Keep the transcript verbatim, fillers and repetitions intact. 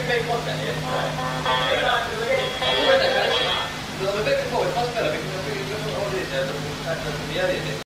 Epping Forested, yeah. Right. Lo bebé che poi fa spera perché non so che cosa vuol dire,